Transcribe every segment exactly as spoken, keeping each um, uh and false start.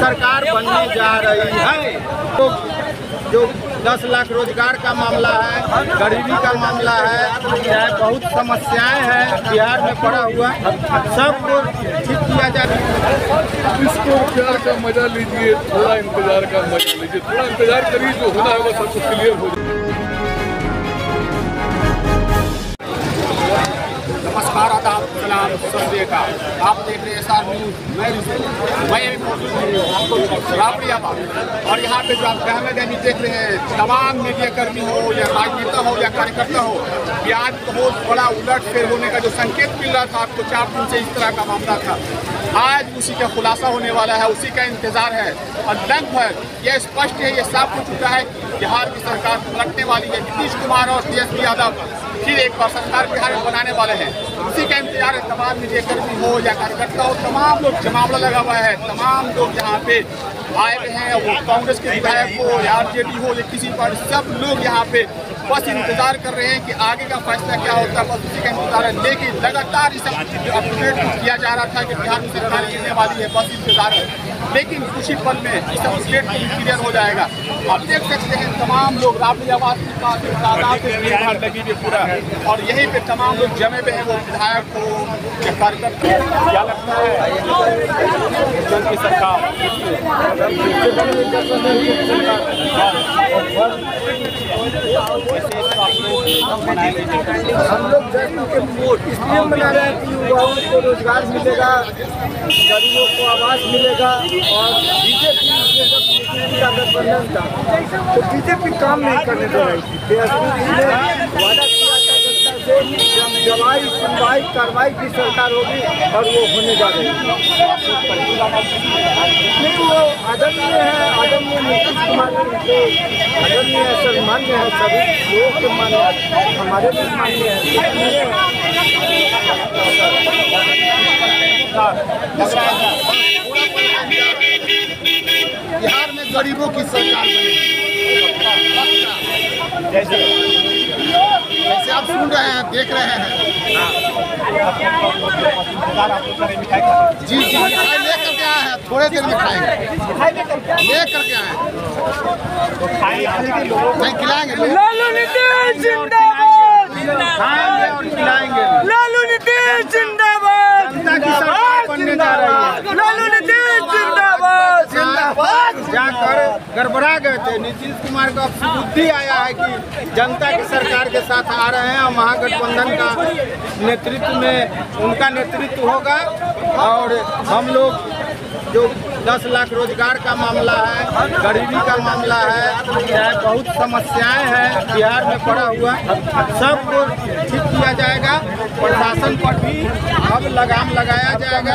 सरकार बनने जा रही है। तो जो दस लाख रोजगार का मामला है, गरीबी का मामला है, चाहे बहुत समस्याएं हैं बिहार में पड़ा हुआ, सबको ठीक किया जाए। इसको प्यार का मजा लीजिए, थोड़ा इंतजार का मजा लीजिए, थोड़ा इंतजार करिए, जो होना है वो सब कुछ क्लियर हो जाए। नमस्कार, आदाब, सलाम, सत श्री अकाल। आप देख रहे हैं एस आर न्यूज। मैं मैं अभी मौजूद हूँ राबड़ियाबाद और यहाँ पे जो आप कैमरे में देख रहे हैं, तमाम मीडिया कर्मी हो या राजनेता हो या कार्यकर्ता हो, कि आज बहुत बड़ा उलट फेर होने का जो संकेत मिल रहा था आपको चार दिन से, इस तरह का मामला था, आज उसी का खुलासा होने वाला है, उसी का इंतजार है। और लगभग यह स्पष्ट है, यह साफ हो चुका है कि बिहार की सरकार पलटने वाली है। नीतीश कुमार और तेजस्वी यादव फिर एक बार सरकार बिहार में बनाने वाले हैं। उसी का इंतजार है। तमाम मीडिया कर्मी हो या कार्यकर्ता हो, तमाम लोग जमावड़ा लगा हुआ है, तमाम लोग यहाँ पे आए हुए हैं, वो कांग्रेस के विधायक हो या आरजेडी हो या किसी पार्टी, सब लोग यहाँ पे बस इंतजार कर रहे हैं कि आगे का फैसला क्या होता है, बस उसी का इंतजार है। लेकिन लगातार इस अपडेट किया जा रहा था कि बिहार में सरकार गिरने वाली है, बस इंतजार है। लेकिन कुछ ही पल में इस अपडेट क्लियर हो जाएगा। आप देख सकते हैं तमाम लोग राबड़ियाबाद के पास तादाद में भीड़ भाड़ लगी हुई पूरा, और यहीं पे तमाम लोग जमे हुए हैं, वो विधायक हो या कार्यकर्ता। क्या लगता है की सरकार हम लोग वोट इसलिए मना रहे हैं कि युवाओं को रोजगार मिलेगा, गरीबों को आवास मिलेगा, और बीजेपी का गठबंधन था तो बीजेपी काम नहीं करने दे रही थी। तेजस्वी जी ने वादा किया था जनता से कि दवाई सुनवाई कार्रवाई की सरकार होगी, और वो होने जा रही है। नहीं, वो आदरणीय है, आदरणीय नीतीश कुमार के आदरणीय है, सम्मान्य है, सभी लोगों के मान्य, हमारे भी मान्य है। बिहार में गरीबों की सरकार जैसे जैसे आप सुन रहे हैं, देख रहे हैं। जी जी मिठाई लेकर के आए हैं, थोड़े देर में खाएंगे, लेकर के आए हैं, नहीं खिलाएंगे, लालू नीतीश जिंदाबाद, खाएंगे और खिलाएंगे। लालू नीतीश जिंदाबाद, जनता की सरकार बनने जा रही है। लालू नीतीश जिंदाबाद, जिंदाबाद। जाकर गड़बड़ा गए थे, नीतीश कुमार को अब बुद्धि आया है कि जनता की सरकार के साथ आ रहे हैं, और महागठबंधन का नेतृत्व में उनका नेतृत्व होगा। और हम लोग जो दस लाख रोजगार का मामला है, गरीबी का मामला है, चाहे बहुत समस्याएं हैं बिहार में पड़ा हुआ, सबको ठीक किया जाएगा। प्रशासन पर भी अब लगाम लगाया जाएगा।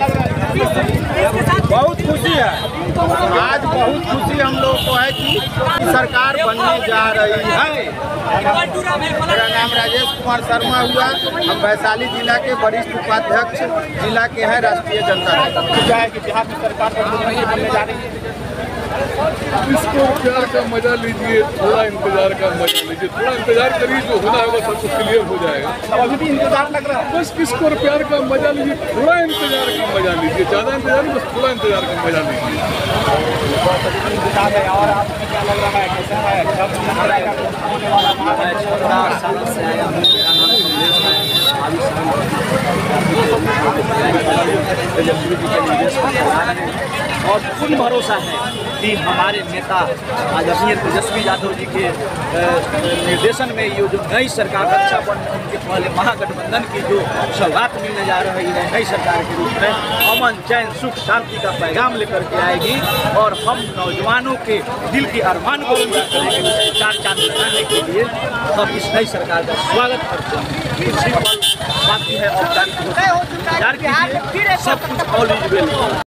बहुत खुशी है, आज बहुत खुशी हम लोग को है कि सरकार बनने जा रही है। मेरा नाम राजेश कुमार शर्मा हुआ, हम वैशाली जिला के वरिष्ठ उपाध्यक्ष जिला के हैं राष्ट्रीय जनता दल। क्या है कि बिहार में सरकार बनने जा रही है। इसको प्यार का मजा लीजिए, थोड़ा इंतजार का मजा लीजिए, थोड़ा इंतजार करिए, जो होना है वो सब कुछ क्लियर हो जाएगा। अब अभी भी इंतजार लग रहा है, बस इसको प्यार का मजा लीजिए, थोड़ा इंतजार का मजा लीजिए, ज्यादा इंतजार नहीं, बस थोड़ा इंतजार का मजा लीजिए। इंतजार है। और आपको क्या लग रहा है, कैसा है, कब होने वाला और पूर्ण भरोसा है कि हमारे नेता आदरणीय तेजस्वी यादव जी के निर्देशन में ये जो नई सरकार रक्षा बंधन के पहले महागठबंधन की जो सौगात मिलने जा रही है, नई सरकार के रूप में अमन, चैन, सुख, शांति का पैगाम लेकर के आएगी, और हम नौजवानों के दिल के अरमान को पूरा करेंगे। चार चांद लगाने के लिए हम इस नई सरकार का स्वागत करते हैं। बाकी है औपचारिक, सब कुछ ऑल इज वेल।